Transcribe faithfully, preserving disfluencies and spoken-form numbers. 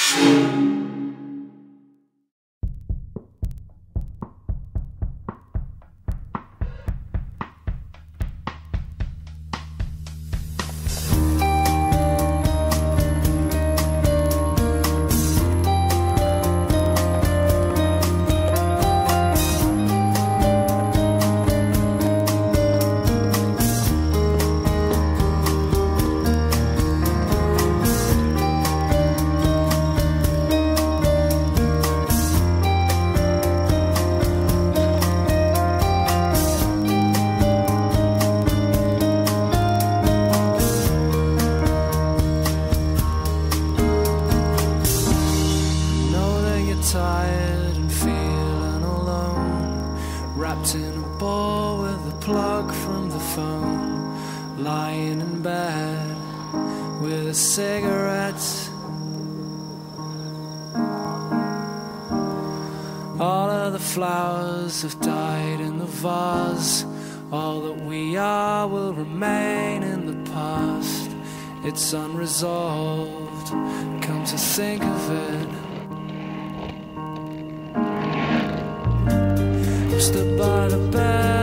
Tired and feeling alone, wrapped in a ball with a plug from the phone, lying in bed with a cigarette. All of the flowers have died in the vase. All that we are will remain in the past. It's unresolved, come to think of it. Stood by the bed